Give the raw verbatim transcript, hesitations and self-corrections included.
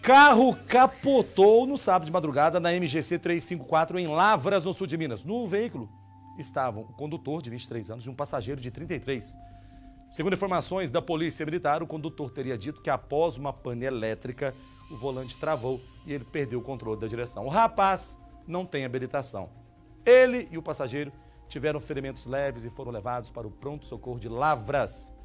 carro capotou no sábado de madrugada na M G C trezentos e cinquenta e quatro em Lavras, no sul de Minas. No veículo estavam o condutor de vinte e três anos e um passageiro de trinta e três. Segundo informações da Polícia Militar, o condutor teria dito que após uma pane elétrica, o volante travou e ele perdeu o controle da direção. O rapaz não tem habilitação. Ele e o passageiro tiveram ferimentos leves e foram levados para o pronto-socorro de Lavras.